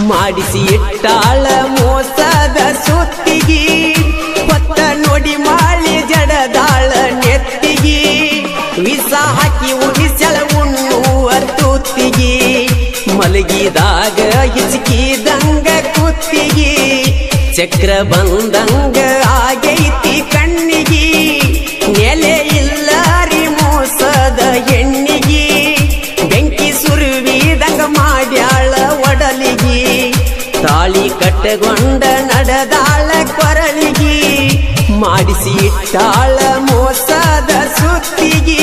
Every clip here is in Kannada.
ಮಾಡಿಸಿ ಇಟ್ಟಾಳ ಮೋಸದ ಸುತ್ತಿಗಿ ಹೊತ್ತ ನೋಡಿ ಮಾಳಿ ಜಡದಾಳ ನೆತ್ತಿಗಿ ವಿಷ ಹಾಕಿ ಉಳಿಸಳ ಉಣ್ಣುವ ತುತ್ತಿಗಿ ಮಲಗಿದಾಗ ಹಿಚಕಿದಂಗ ಕುತ್ತಿಗಿ ಚಕ್ರ ಬಂದಂಗ ಆಗೈತಿ ಕಣ್ಣಿಗಿ ನೆಲೆ ಇಲ್ಲಾರಿ ಮೋಸದ ಹೆಣ್ಣಿಗಿ ಬೆಂಕಿ ಸುರುವಿದಂಗ ಮಾಡ್ಯಾಳ ಒಡಲಿಗಿ ತಾಳಿ ಕಟ್ಟಗೊಂಡ ನಡೆದಾಳ ಕೊರಳಿಗಿ ಮಾಡಿಸಿ ಇಟ್ಟಾಳ ಮೋಸದ ಸುತ್ತಿಗಿ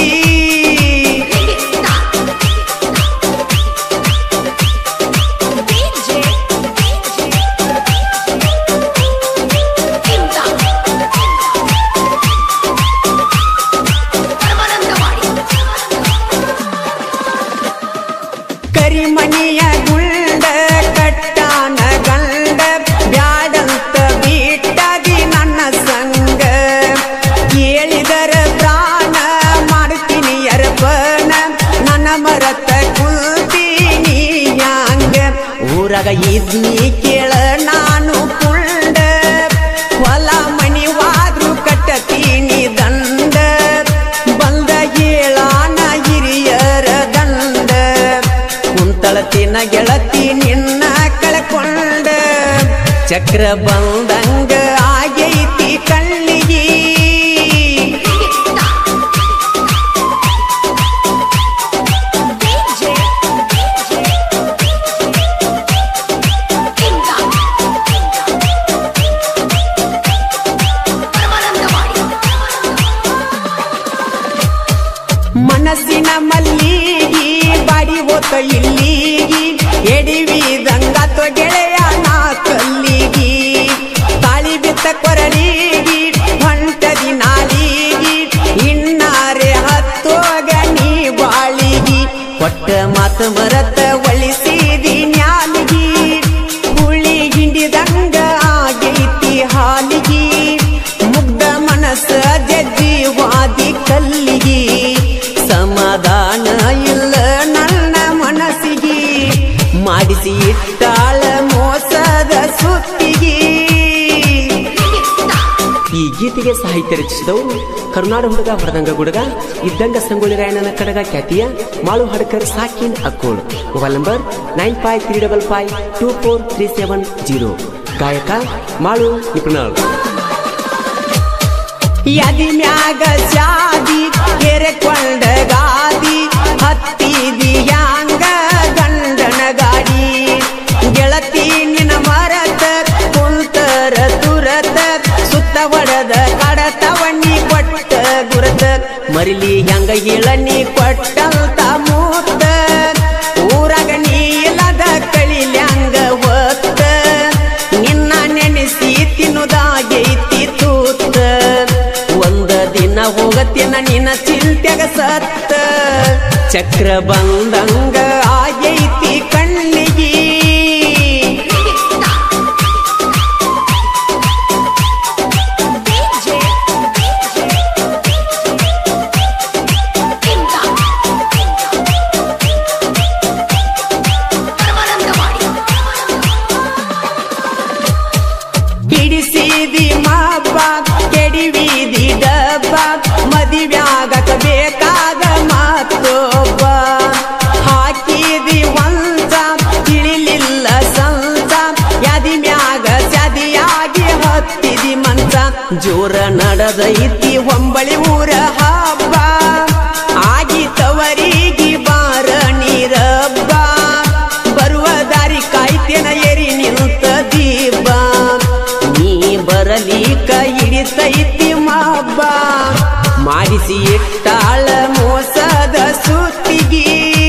ಕರಿಮಣಿಯ ಗುಂಡ ಕಟ್ಟಾನ ಗಂಡ ಬ್ಯಾಡಂತ ಬಿಟ್ಟದಿ ನನ್ನ ಸಂಗ ಕೇಳಿದರ ಪ್ರಾಣ ಮಾಡ್ತೀನಿ ಅರ್ಪಣ ನನ್ನ ಮರತ ಕುಳ್ತೀನಿ ಹ್ಯಾಂಗ ಊರಾಗ ಇದ್ನಿ ಕೇಳ ನಾನು ಕುಂಡ ಹೊಲ ಮನಿವಾದ್ರು ಕಟ್ಟತೀನಿ ದಂಡ ಬಂದ ಹೇಳಾನ ಹಿರಿಯರ ದಂಡ ಕುಂತಳತಿನ ಗೆಳತಿ ನಿನ್ನ ಕಳ್ಕೊಂಡ ಚಕ್ರ ಬಂದಂಗ ಆಗೈತಿ ಕಣ್ಣಿಗಿ ಮನಸ್ಸಿನ ಮಲ್ಲಿಗಿ ಬಾಡಿ ಹೋತ ಇಲ್ಲಿಗಿ ಎಡಿವಿದಂಗಾತ ಗೆಳೆಯ ನಾ ಕಲ್ಲಿಗಿ ತಾಳಿ ಬಿತ್ತ ಕೊರಳಿಗಿ ಹೊಂಟದಿ ನಾಲಿಗಿ ಇನ್ನಾರೆ ಹತ್ತೋಗ ನೀ ಬಾಳಿಗಿ ಕೊಟ್ಟ ಮಾತು ಮರತ ಒಳಿಸಿದಿ ನ್ಯಾಲಿಗಿ ಹುಳಿ ಹಿಂಡಿದಂಗ ಆಗೈತಿ ಹಾಲಿಗಿ ಮುಗ್ಧ ಮನಸ್ಸ ಜಜ್ಜಿ ವಾದಿ ಕಲ್ಲಿಗಿ ಸಮಾಧಾನ ಇಲ್ಲ ನನ್ನ ಮನಸ್ಸಿಗೆ ಮಾಡಿಸಿ ಇಟ್ಟಾಳ ಮೋಸದ ಸುತ್ತಿಗೆ ಈ ಗೀತೆಗೆ ಸಾಹಿತ್ಯ ರಚಿಸಿದವರು ಕರುನಾಡ ಹುಡುಗ ಹೊರದಂಗ ಗುಡುಗ ಇದ್ದಂಗ ಸಂಗೊಳ್ಳಿ ರಾಯಣ್ಣನ ಕಡಗ ಖ್ಯಾತಿಯ ಮಾಳು ಹಡ್ಕರ್ ಸಾಕಿನ್ ಅಕ್ಕೋಳ್ ಮೊಬೈಲ್ ನಂಬರ್ 9535524370 ಗಾಯಕ ಮಾಳು ನಿಪುಣಾಳ್ ಯದಿ ಮ್ಯಾಗ ಶಾದಿ ಕೆರೆಕೊಂಡ ಗಾದಿ ಹತ್ತಿದಿ ಯಾಂಗ ಗಂಡನ ಗಾಡಿ ಗೆಳತಿ ನಿನ ಮರತ ಕುಂತರ ತುರತ ಸುತ್ತ ಒಡದ ಕಡತವಣ್ಣಿ ಕೊಟ್ಟ ಗುರತ ಮರಿಲಿ ಹೆಂಗ ಇಳನಿ ಕೊಟ್ಟಂತ ಮೂತ ಊರಾಗ ನೀಲದ ಕಳಿಲ್ಯಾಂಗ ಒತ್ತ ನಿನ್ನ ನೆನೆಸಿ ತಿನ್ನುದಾಗೈತಿ ತೂತ ಒಂದ ದಿನ ಹೋಗತ್ತಿನ ನಿನ್ನ ಚಿಂತೆಗ ಸತ್ತ ಚಕ್ರ ಬಂದಂಗ ಆಗೈತಿ ಕಣ್ಣಿಗಿ ಹಿಡಿಸಿದಿ ಮಾಬ್ಬ ಕೆಡಿವಿದಿ ಡಬ್ಬ ಮದಿವ್ಯಾಗಕ ಬೇಕಾದ ಮಾತೊಬ್ಬ ಹಾಕಿದಿ ವಂಚ ತಿಳಿಲಿಲ್ಲ ಸಂಚ ಯಾದಿ ಮ್ಯಾಗ ಸದಿಯಾಗಿ ಹತ್ತಿದಿ ಮಂಚ ಜೋರ ನಡೆದೈತಿ ಹೊಂಬಳಿ ಊರ ಹಬ್ಬ ಆಗಿತವರಿಗೆ ಬಾರ ನೀರಬ್ಬ ಬರುವ ದಾರಿ ಕಾಯ್ತೇನ ಎರಿ ನಿಂತ ದೀಪ ನೀ ಬರಲಿಕ ಹಿಡಿತೈತಿ ಮಾಬ್ಬ ಮಾಡಿಸಿ ಇಟ್ಟಾಳ ಮೋಸದ ಸುತ್ತಿಗಿ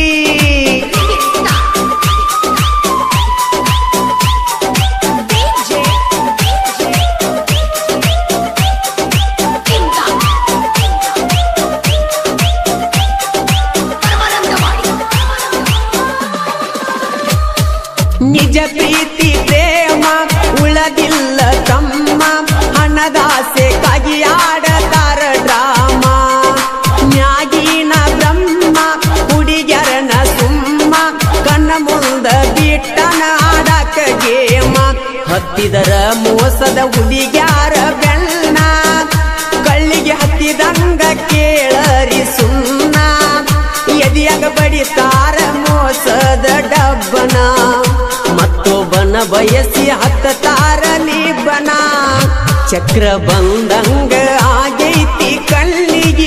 ನಿಜ ಪ್ರೀತಿ ಪ್ರೇಮ ಉಳದಿಲ್ಲ ತಮ್ಮ ಹಣದಾಸೆ ಕಾಗಿಯಾಡತಾರ ಡ್ರಾಮ ನ್ಯಾಗಿನ ಬ್ರಹ್ಮ ಹುಡುಗ್ಯರನ ಸುಮ್ಮ ಕಣ್ಣ ಮುಂದ ಬಿಟ್ಟನ ಆಡಕ ಹತ್ತಿದರ ಮೋಸದ ಹುಡುಗ್ಯಾರ ಬೆನ್ನ ಕಳ್ಳಿಗೆ ಹತ್ತಿದಂಗ ಕೇಳರಿ ಸುನ್ನ ಎದಿಯಾಗ ಬಡಿತಾರ ಮೋಸದ ಡಬ್ಬನ ಮತ್ತೊಬ್ಬನ ಬಯಸಿ ಹತ್ತಾರ ಲಿಬ್ಬನ ಚಕ್ರ ಬಂದಂಗ ಆಗೈತಿ ಕಳ್ಳಿಗೆ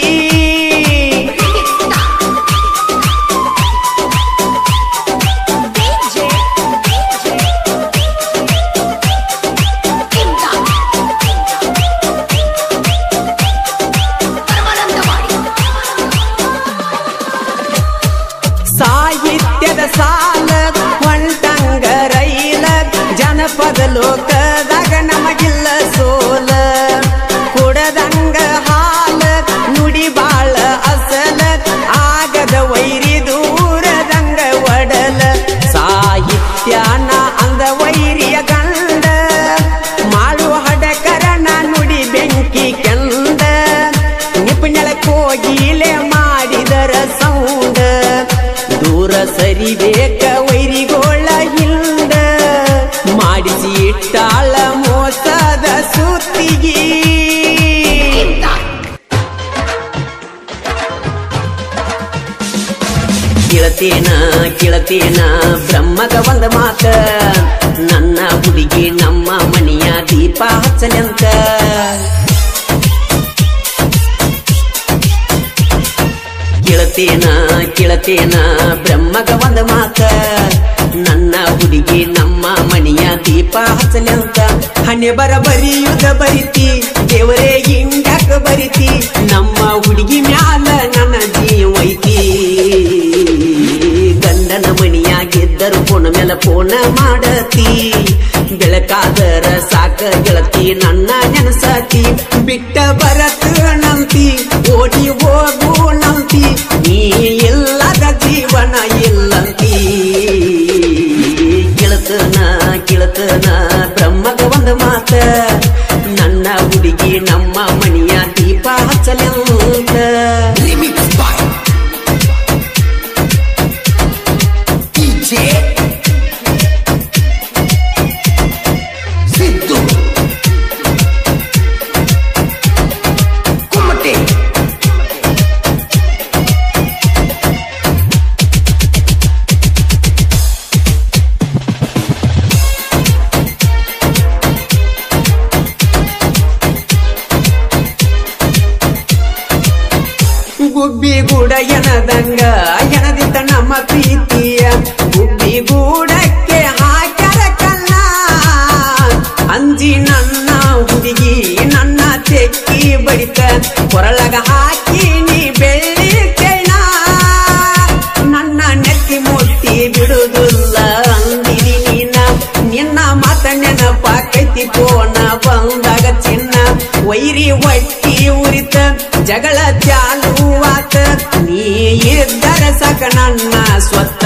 ಸಾಹಿತ್ಯದ ಸಾಲ ಹೊಂಟಂಗ ರೈಲ ಜನಪದ ಲೋಕದಾಗ ನಮಗಿಲ್ಲ ಸೋಲ ಕುಡದಂಗ ಹಾಲ ನುಡಿ ಬಾಳ ಅಸಲ ಆಗದ ವೈರಿ ದೂರದಂಗ ಒಡಲ ಸಾಹಿತ್ಯನ ಅಂದ ವೈರಿಯ ಗಂಡ ಮಾಡು ಹಡಕರನ ನುಡಿ ಬೆಂಕಿ ಕೆಂದ ನಿಪುಣಳ ಕೋಗಿಲೆ ಮಾಡಿದರ ಸೌಂಡ ದೂರ ಸರಿಬೇಕ ವೈರಿಗೋಳ ಹಿಂದ ಮಾಡಿಸಿ ಇಟ್ಟಾಳ ಮೋಸದ ಸುತ್ತಿಗೆ ಕೇಳತೇನ ಬ್ರಹ್ಮಗ ಒಂದ ಮಾತ ನನ್ನ ಹುಡುಗಿ ನಮ್ಮ ಮನೆಯ ದೀಪ ಹಚ್ಚಲೆಂತ ಕೇಳತೇನ ಬ್ರಹ್ಮಗ ಒಂದ ಮಾತ ನನ್ನ ಹುಡುಗಿ ನಮ್ಮ ಮನೆಯ ದೀಪ ಹಚ್ಚಲೆಂತ ಹಣೆ ಬರಿಯುದ ಬರಿತಿ ದೇವರೇ ಹಿಂಗ್ಯಾಕ ಬರಿತಿ ನಮ್ಮ ಹುಡುಗಿ ಮ್ಯಾಲ ನನ್ನ ಜೀವೈತಿ ಗಂಡನ ಮನೆಯಾಗಿದ್ದರು ಫೋನ್ ಮೇಲೆ ಫೋನ್ ಮಾಡತಿ ಬೆಳಕಾದರ ಸಾಕ ಗೆಳತಿ ನನ್ನ ನೆನಸತಿ ಬಿಟ್ಟ ಬರತ ನಂತಿ ಓಡಿ ಹೋಗು ನಂತಿ ನೀ ಇಲ್ಲದ ಜೀವನ ಇಲ್ಲಂತಿ ಕೇಳತನ ಬ್ರಹ್ಮಗ ಒಂದ ಮಾತ ನನ್ನ ಹುಡುಗಿ ನಮ್ಮ ಮನೆಯ ದೀಪ ಹಚ್ಚಲೆಂತ ಗುಬ್ಬಿಗೂಡ ಎನದಂಗ ಎನದಿತ್ತ ನಮ್ಮ ಪ್ರೀತಿಯ ಗುಬ್ಬಿಗೂಡಕ್ಕೆ ಹಾಕ್ಯಾರ ಕಲ್ಲ ಅಂಜಿ ನನ್ನ ಹುಡುಗಿ ನನ್ನ ತೆಕ್ಕಿ ಬಡಿತ ಕೊರಳಗ ಹಾಕಿ ನೀ ಬೆಳ್ಳಿ ಕೈನ ನನ್ನ ನೆತ್ತಿ ಮುಟ್ಟಿ ಬಿಡುದಿಲ್ಲ ಅಂದಿರಿ ನೀನ ನಿನ್ನ ಮಾತ ನೆನಪಾಕೈತಿ ಪೋನ ಬಂದಾಗ ಚಿನ್ನ ವೈರಿ ಒಟ್ಟಿ ಉರಿತ ಜಗಳ ಚಾಲುವಾತ ನೀ ಇದ್ದರ ಸಾಕ ನನ್ನ ಸ್ವತ್ತ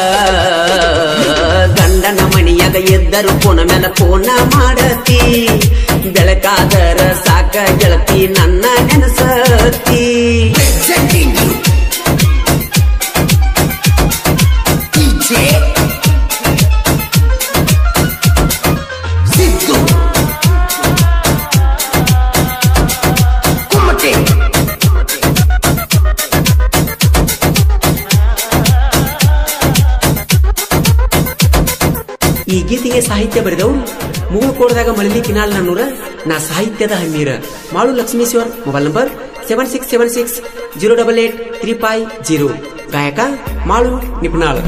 ಗಂಡನ ಮನೆಯಾಗ ಇದ್ದರು ಫೋನ ಮೇಲೆ ಫೋನ ಮಾಡತಿ ಬೆಳಕಾದರ ಸಾಕ ಗೆಳತಿ ನನ್ನ ನೆನಸತಿ ಈ ಗೀತೆಗೆ ಸಾಹಿತ್ಯ ಬರೆದವರು ಮೂಗುಕೋಟದಾಗ ಮಳಲಿ ಕಿನಾಲ್ ನನ್ನೂರ ನಾ ಸಾಹಿತ್ಯದ ಹಮ್ಮೀರ ಮಾಳು ಲಕ್ಷ್ಮೀಶ್ವರ್ ಮೊಬೈಲ್ ನಂಬರ್ 7676088350 ಗಾಯಕ ಮಾಳು ನಿಪುಣಾಳ್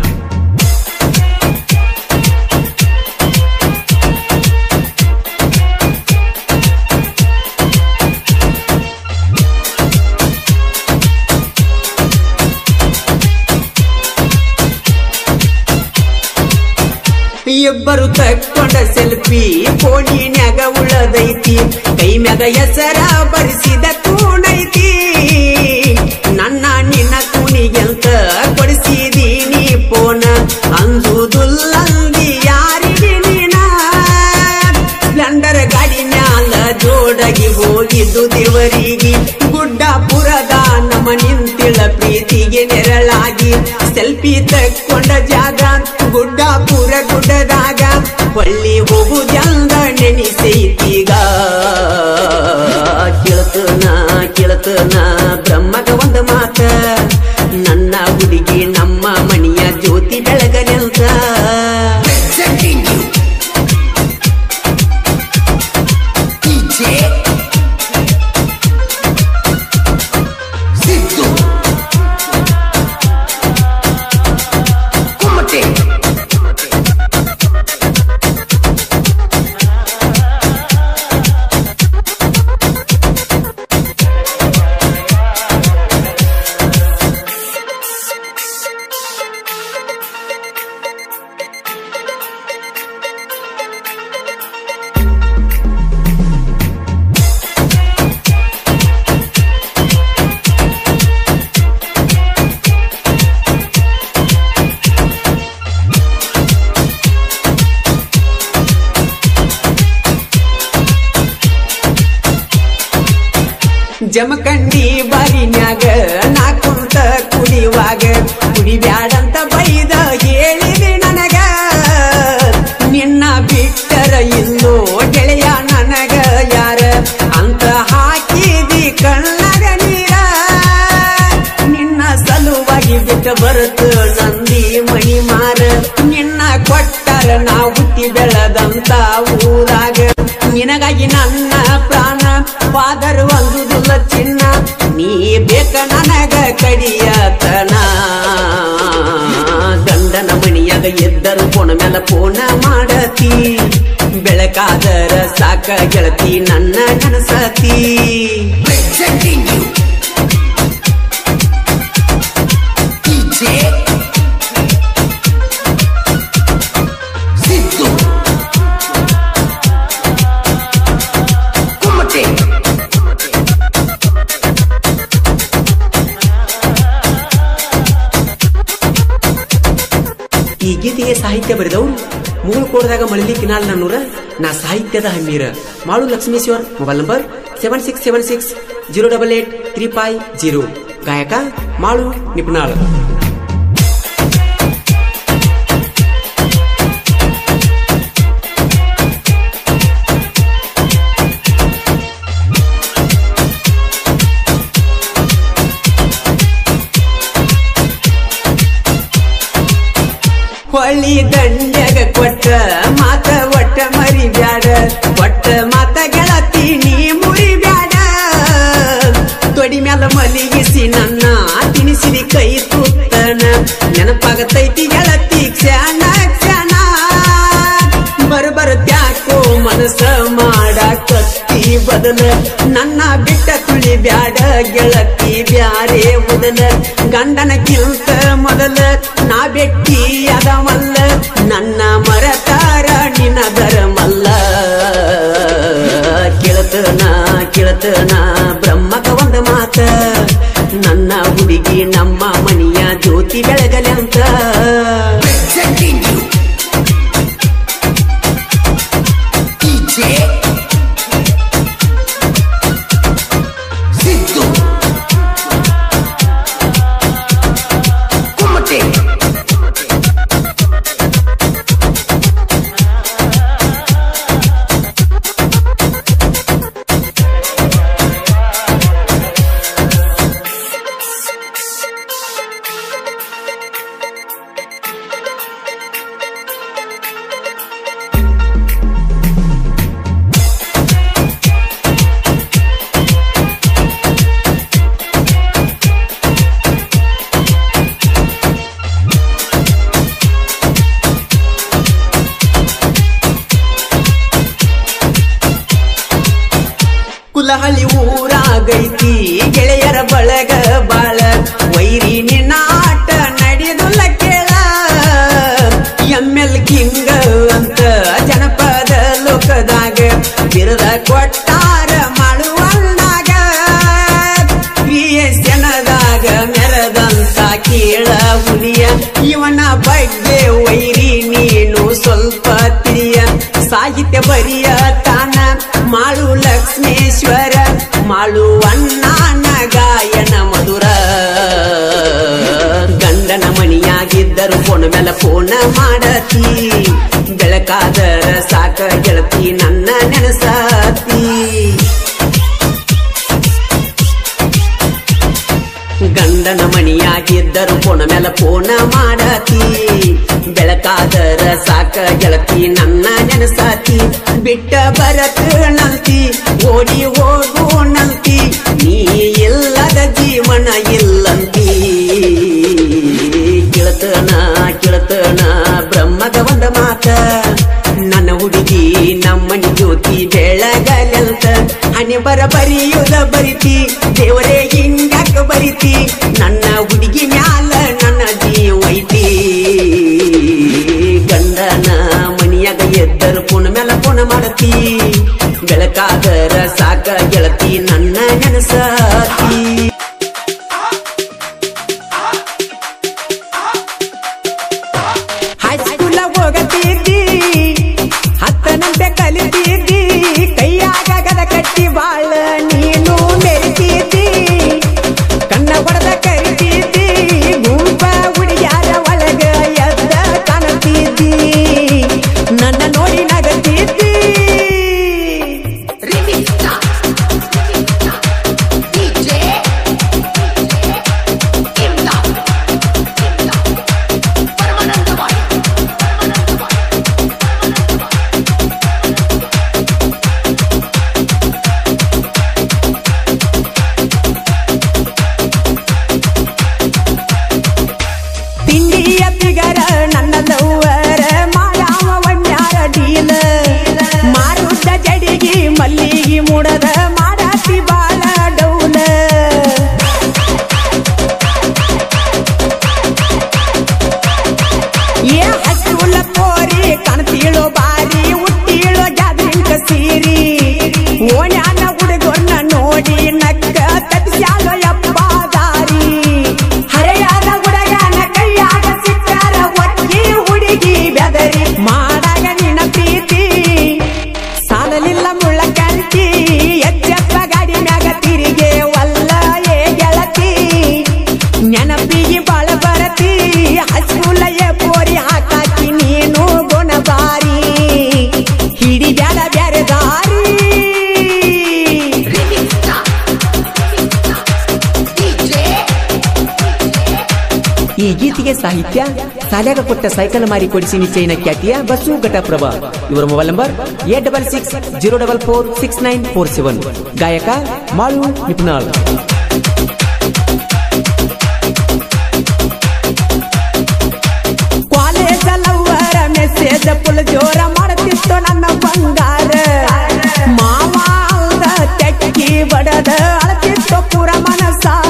ಇಬ್ಬರು ತಕ್ಕೊಂಡ ಸೆಲ್ಫಿ ಫೋನಿನ್ಯಾಗ ಉಳದೈತಿ ಕೈ ಮ್ಯಾಗ ಹೆಸರ ಬರಿಸಿದ ಕೂಣೈತಿ ನನ್ನ ನಿನ್ನ ಕೂನಿಗೆಂತ ಕೊಡಿಸಿದೀನಿ ಫೋನ ಅಂಜುದುಲ್ಲಂದಿ ಯಾರಿಗೆ ನೀನ ಸ್ಪ್ಲೆಂಡರ್ ಗಾಡಿ ಮ್ಯಾಲ ಜೋಡಗಿ ಹೋಗಿದ್ದು ದೇವರಿಗೆ ಗುಡ್ಡಾಪುರದ ನಮ್ಮ ನಿಂತಿಳ ಪ್ರೀತಿಗೆ ನೆರಳಾಗಿ ಸೆಲ್ಫಿ ಸೆಲ್ಫಿ ತಕ್ಕೊಂಡ ಜಾಗ ಗುಡ್ಡಾಪುರ ಗುಡ್ಡದಾಗ ಹೊಳ್ಳಿ ಹೋಗುದಂದ ನೆನಿಸೈತೀಗ ಕೇಳತನ ಬ್ರಹ್ಮಗ ಒಂದು ಮಾತ ನನ್ನ ಹುಡುಗಿ ನಮ್ಮ ಮಣಿಯ ಜ್ಯೋತಿ ಬೆಳಗನೆಂತ ಜಮಖಂಡಿ ಬಾರಿನ್ಯಾಗ ನಾ ಕುಂತ ಕುಡಿಯುವಾಗ ಕುಡಿಬ್ಯಾಡಂತ ಬೈದ ಹೇಳಿದಿ ನನಗ ನಿನ್ನ ಬಿಟ್ಟರ ಇಲ್ಲೋ ಗೆಳೆಯ ನನಗ ಯಾರ ಅಂತ ಹಾಕಿದಿ ಕಣ್ಣಗ ನೀರ ನಿನ್ನ ಸಲುವಾಗಿ ಬಿಟ್ಟ ಬರುತ್ತ ನಂದಿ ಮಣಿ ಮಾರ ನಿನ್ನ ಕೊಟ್ಟರ ನಾ ಹುಟ್ಟಿ ಬೆಳೆದಂತ ಊರಾಗ ನಿನಗಾಗಿ ನನ್ನ ಪ್ರಾಣ ಫಾದರ್ ಒಂದುದಿಲ್ಲ ಚಿನ್ನ ನೀ ಬೇಕ ನನಗ ಕಡಿಯತನ ಗಂಡನ ಮಣಿಯಾಗ ಎದ್ದರು ಫೋನ್ ಮೇಲೆ ಫೋನ ಮಾಡತಿ ಬೆಳಕಾದರ ಸಾಕ ಗೆಳತಿ ನನ್ನ ಕನಸತಿ ಈ ಗೀತೆಗೆ ಸಾಹಿತ್ಯ ಬರೆದವರು ಮೂಗುಳಕೋಟದಾಗ ಮಳಲಿ ಕಿನಾಲ್ ನನ್ನೂರ ನಾ ಸಾಹಿತ್ಯದ ಹಮ್ಮೀರ ಮಾಳು ಲಕ್ಷ್ಮೇಶ್ವರ್ ಮೊಬೈಲ್ ನಂಬರ್ 7676088350 ಗಾಯಕ ಮಾಳು ನಿಪುಣಾಳ್ ಹೊಳ್ಳಿ ದಂಡ್ಯಾಗ ಕೊಟ್ಟ ಮಾತ ಒಟ್ಟ ಮರಿ ಬ್ಯಾಡ ಒಟ್ಟ ಮಾತ ಗೆಳತಿ ನೀ ಮುರಿ ಬ್ಯಾಡ ತೊಡಿ ಮ್ಯಾಲ ಮಲಿಗಿಸಿ ನನ್ನ ತಿನಿಸಿರಿ ಕೈ ತುತ್ತನ ನೆನಪಾಗತೈತಿ ಗೆಳತಿ ಕ್ಷಣ ಕ್ಷಣ ಬರತ್ಯಾಕೋ ಮನಸ್ಸ ಮಾಡಾಕತ್ತಿ ಬದಲ ನನ್ನ ಬಿಟ್ಟ ತುಳಿ ಬ್ಯಾಡ ಗೆಳತಿ ಬ್ಯಾರೆ ಮೊದಲ ಗಂಡನಕ್ಕಿಂತ ಮೊದಲ ನಾ ಬೆಟ್ಟಿ ಅದಮಲ್ಲ ನನ್ನ ಮರತಾರ ನಿನ್ನ ಧರ್ಮಲ್ಲ ಕೇಳತನ ಬ್ರಹ್ಮಕ ಒಂದು ಮಾತ ನನ್ನ ಹುಡುಗಿ ನಮ್ಮ ಮಣಿಯ ಜ್ಯೋತಿ ಬೆಳಗಲೆಂತ ಕುಲಹಳ್ಳಿ ಊರಾಗೈತಿ ಗೆಳೆಯರ ಬಳಗ ಬಾಳ ವೈರಿ ನಿನ್ನ ಆಟ ನಡೆದುಲ್ಲ ಕೇಳ ಎಮ್ಮೆಲ್ ಕಿಂಗ ಅಂತ ಜನಪದ ಲೋಕದಾಗ ಬಿರದ ಕೊಟ್ಟಾರ ಮಾಡುವಲ್ಲಾಗ ಜನದಾಗ ಮೆರದಂತ ಕೇಳ ಹುಲಿಯ ಇವನ ಬಗ್ಗೆ ವೈರಿ ನೀನು ಸ್ವಲ್ಪ ತಿಳಿಯ ಸಾಹಿತ್ಯ ಬರಿಯ ತಾನ ಮಾಳು ಲಕ್ಷ್ಮೇಶ್ವರ ಮಾಳು ಅಣ್ಣನ ಗಾಯನ ಮಧುರ ಗಂಡನ ಮಣಿಯಾಗಿ ಫೋನ್ ಮೇಲೆ ಫೋನ್ ಮಾಡತಿ ಬೆಳಕಾದರ ಸಾಕ ಗೆಳತಿ ನನ್ನ ನೆನಸಾತಿ ಗಂಡನ ಮಣಿಯಾಗಿದ್ದರು ಫೋನ್ ಮೇಲೆ ಫೋನ್ ಮಾಡತಿ ಬೆಳಕಾದರ ಸಾಕ ಗೆಳತಿ ನನ್ನ ನೆನಸಾತಿ ಬಿಟ್ಟ ಬರತ ನಂತಿ ಓಡಿ ಹೋಗು ನಂತಿ ನೀ ಇಲ್ಲದ ಜೀವನ ಇಲ್ಲಂತಿ ಕಿಳತನ ಬ್ರಹ್ಮದ ಒಂದ ಮಾತ ನನ್ನ ಹುಡುಗಿ ನಮ್ಮನಿ ಜ್ಯೋತಿ ಬೆಳಗಲೆಂತ ಹಣೆ ಬರಿಯುದ ಬರಿತಿ ದೇವರೇ ಹಿಂಗಾಕ ಬರಿತಿ ನನ್ನ ಹುಡುಗಿ ಮ್ಯಾಲ ನನ್ನ ಜೀವೈತಿ ಗಂಡನ ಮನಿಯಾಗ ಎದ್ದರು ಫೋನ್ ಮೇಲೆ ಫೋನ್ ಮಾಡತಿ ಬೆಳಕಾದರ ಸಾಕ ಗೆಳತಿ ನನ್ನ ನೆನಸಾತಿ ಹೈಸ್ಕೂಲ ಹೋಗತಿದ್ದಿ ಹತ್ತನಂತೆ ಕಲಿತಿದ್ದಿ ಕೈಯಾಗ ಗದ ಕಟ್ಟಿ ಬಾಳ ನೀನು ಮೆರಿತಿದ್ದಿ ಕಣ್ಣ ಹೊಡೆದ ಕರಿತಿದ್ದಿ ಗುಂಪ ಹುಡುಗ್ಯಾರ ಒಳಗ ಎದ್ದ ಕಾಣುತ್ತಿದ್ದಿ ನನ್ನ ನೋಡಿ ನಗತಿದ್ದಿ ಮಲ್ಲಿಗೆ ಮೂಡದ ಮಾಡಾತಿ ಬಾಳ ಡೌಲ ಏ ಹಸುಲ ಪೋರಿ ಕಾಣ್ತೀಳೋ ಬಾರಿ ಹುಟ್ಟಿಳೋ ಗ್ಯಾದ್ರಿಂಕ ಸೀರಿ ಓಣ್ಯಾನ ಹುಡುಗನ್ನ ನೋಡಿ ನಕ್ಕ ತಪ್ಸ್ಯಾಲೋ ಯಪ್ಪ ದಾರಿ ಹರೆಯಾದ ಹುಡುಗನ ಕೈಯಾಗ ಸಿಕ್ಕಾರ ಒಟ್ಟಿ ಹುಡುಗಿ ಬೆದರಿ ಮಾಡಾಗ ನಿನ್ನ ಪ್ರೀತಿ ಸಾಲಲಿಲ್ಲ ಮುಳ್ಳ ಕಂಟಿ ಎಚ್ಚಪ್ಪ ಗಾಡಿ ಮ್ಯಾಗ ತಿರಿಗೆ ವಲ್ಲ ಏ ಗೆಳತಿ ನೆನಪಿಗೆ ಬಾಳ ಬರತಿ ಹಸ್ಕೂಲ ಏ ಪೋರಿ ಹಾಕಾಕಿ ನೀನು ಗುಣಬಾರಿ ಹಿಡಿ ಬ್ಯಾಡ ಬ್ಯಾರೆ ದಾರಿ ಈ ಗೀತೆಗೆ ಸಾಹಿತ್ಯ ಸಾಲ್ಯಾಗ ಕೊಟ್ಟ ಸೈಕಲ್ ಮಾರಿ ಕೊಡಿಸಿ ನಿಶ್ಚಯನ ಖ್ಯಾತಿಯ ಬಸ್ಸು ಘಟಪ್ರಭಾ ಇವರ ಮೊಬೈಲ್ ನಂಬರ್ 8660446947 ಗಾಯಕ ಮಾಳು ನಿಪುಣಾಳ್ ಕಾಲೇಜ್ ಲವ್ವರ ಮೆಸೇಜ್ ಫುಲ್ ಜೋರ ಮಾಡುತ್ತಿತ್ತು ನನ್ನ ಬಂಗಾರ ಮಾವ ತೆಕ್ಕಿ ಬಡದ ಅಳತಿತ್ತು ಪುರ ಮನಸಾರ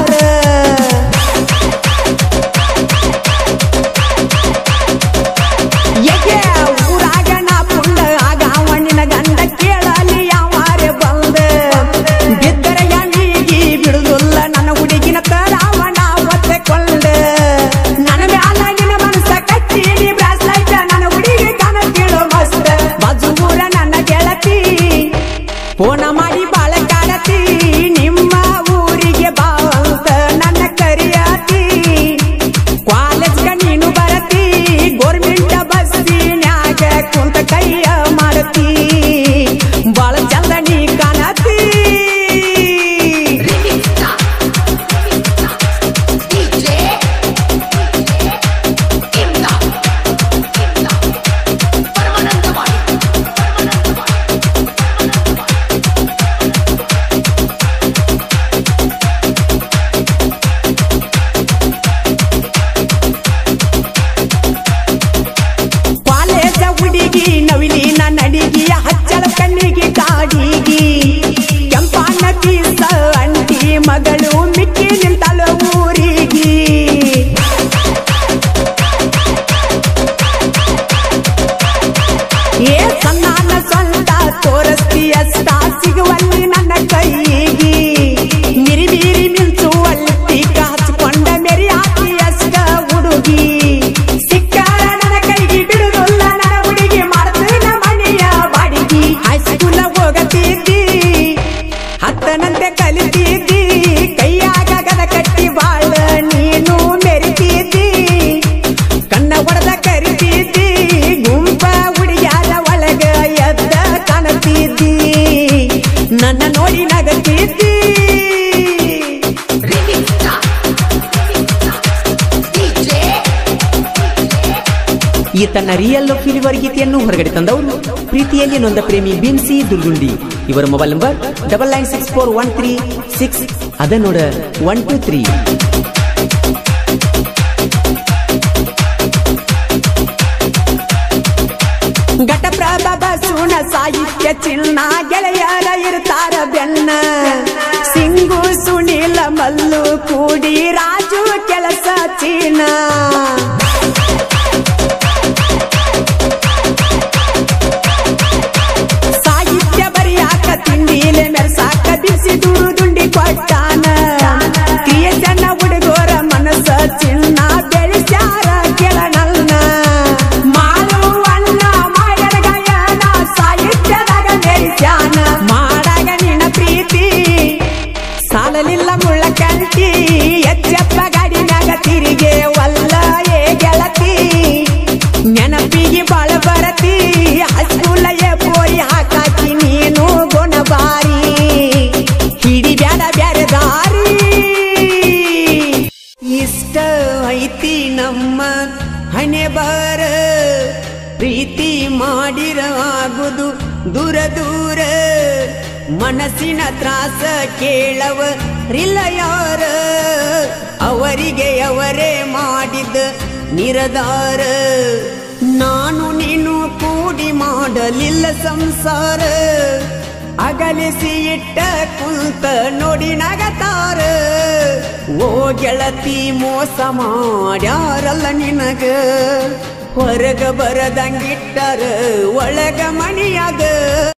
ಊರಾಗ ನಾ ಪುಂಡ ಆಗ ಅವಣ್ಣಿನ ಗಂಡ ಕೇಳಲಿ ಯಾವಾರೆ ಬಂದ ಬಿದ್ದರ ಯಾವೀಗಿ ಬಿಡುದಿಲ್ಲ ನನ್ನ ಹುಡುಗಿನ ಕರಾವಣ ಒತ್ತೆಕೊಂಡ ನನ್ನ ಮ್ಯಾಲ ನಿನ್ನ ಮನಸ್ಸ ಕಚ್ಚೀನಿ ಬ್ರಾಸ್ಲೈಟ್ ನನ್ನ ಹುಡುಗಿ ಕನ ಕೇಳೋ ಮಸ್ತ ಬಾಜು ಊರ ನನ್ನ ಗೆಳತಿ ಫೋನ ಮಾಡಿ ಬಾಳ ಕಾಡತಿ ನಿಮ್ಮ ಊರಿಗೆ ಬಾ ಅಂತ ನನ್ನ ಕರಿಯಾತಿ ಕಾಲೇಜ್ಗ ನೀನು ಬರತಿ ಗೋರ್ಮೆಂಟ್ ಬಸ್ಸಿನ್ಯಾಗ ಕುಂತ ಕೈಯ ಮಾಡತಿ ಬಾಳ ಚಂದ ನೀ ಕಾಣತಿ ಕಾಲೇಜ ಹುಡುಗಿ ನವಿಲಿನ ನಡಿಗಿ ಹಚ್ಚಳ ಕಣ್ಣಿಗೆ ಕಾಡಿಗಿ ಕೆಂಪಣ್ಣ ಪೀಸ ಅಂಟಿ ಮಗಳು ಮಿಕ್ಕಿ ನಿಂತಳ ಊರಿಗಿ ಏ ಸನ್ನಾನ ಸ್ವಂತ ತೋರಿಸ್ತಿ ಅಷ್ಟ ಸಿಗುವಲ್ಲಿ ನನ್ನ ಕೈಗಿ ಮಿರಿಮಿರಿ ಮಿಂಚುವಲ್ಲಿ ಹಚ್ಕೊಂಡ ಮೆರಿ ಹಾಕಿ ಅಷ್ಟ ಹುಡುಗಿ ಸಿಕ್ಕಾರ ನನ್ನ ಕೈಗೆ ಬಿಡುದಿಲ್ಲ ನನ್ನ ಹುಡುಗಿ ಮಾಡ್ತೀನ ಮನೆಯ ಬಾಡಿಗೆ ಹೈಸ್ಕೂಲ ಹೋಗತಿದ್ದಿ ಹತ್ತನಂತೆ ಕಲಿತಿದ್ದಿ ಕೈಯಾಗ ಗದ ಕಟ್ಟಿ ಬಾಳ ನೀನು ಮೆರಿತಿದ್ದಿ ಕಣ್ಣ ಈ ತನ್ನ ರಿಯಲ್ ಫಿಲಿವರ್ ಗೀತೆಯನ್ನು ಹೊರಗಡೆ ತಂದವರು ಪ್ರೀತಿಯಲ್ಲಿ ನೊಂದ ಪ್ರೇಮಿ ಬಿನ್ಸಿ ದುರ್ಗುಂಡಿ. ಇವರ ಮೊಬೈಲ್ ನಂಬರ್ 99641366 ಅದನ್ನೋಡ 123. ಘಟಪ್ರಭ ಬಸೂನ ಸಾಹಿತ್ಯ ಚಿನ್ನ ಗೆಳೆಯರ ಇರ್ತಾರ ಬೆನ್ನ. ಸಿಂಗು ಸುನೀಲ ಮಲ್ಲು ಕೂಡಿ ರಾಜು ಕೆಲಸ ಚೀನ. ಸಾಹಿತ್ಯ ಬರಿಯಾಕ ತಿಂಡಿಲೆ ಮೆರ್ಸಾಕ ಬಿಸಿ ದುಂಡಿ ಕೊಟ್ಟಾನ. ಕ್ರಿಯೇಷನ್ ಹುಡುಗೋರ ಮನಸ್ಸ ಚಿನ್ನ ಬೆಳೆಸ್ಯಾರ ಕೆಳನಲ್ನ. ಮಾಡಾಗ ನಿನ್ನ ಪ್ರೀತಿ ಸಾಲಲಿಲ್ಲ ಮುಳ್ಳ ಕಂಟಿ. ಎಚ್ಚಪ್ಪ ಗಾಡಿ ಮ್ಯಾಗ ತಿರಿಗೆ ವಲ್ಲ ಏ ಗೆಳತಿ. ನೆನಪಿಗೆ ಬಾಳ ಬರತಿ ಹಸ್ಕೂಲ ಪೋರಿ ಹಾಕಾಕಿ ನೀನು ಗುಣಬಾರಿ. ಹಿಡಿ ಬ್ಯಾಡ ಬ್ಯಾರೆ ದಾರಿ. ಇಷ್ಟ ಐತಿ ನಮ್ಮ ಹಣೆ ಬಾರ. ಪ್ರೀತಿ ಮಾಡಿರ ಆಗುದು ದೂರ ದೂರ. ಮನಸ್ಸಿನ ತ್ರಾಸ ಕೇಳವ ರಿಲ್ಲ ಯಾರ. ಅವರಿಗೆ ಅವರೇ ಮಾಡಿದ ನಿರದಾರ. ನಾನು ನೀನು ಕೂಡಿ ಮಾಡಲಿಲ್ಲ ಸಂಸಾರ. ಅಗಲಿಸಿ ಇಟ್ಟ ಕುಂತ ನೋಡಿ ನಗತಾರ. ಓ ಗೆಳತಿ ಮೋಸ ಮಾಡ್ಯಾರಲ್ಲ ನಿನಗ. ಹೊರಗ ಬರದಂಗಿಟ್ಟರ ಒಳಗ ಮಣ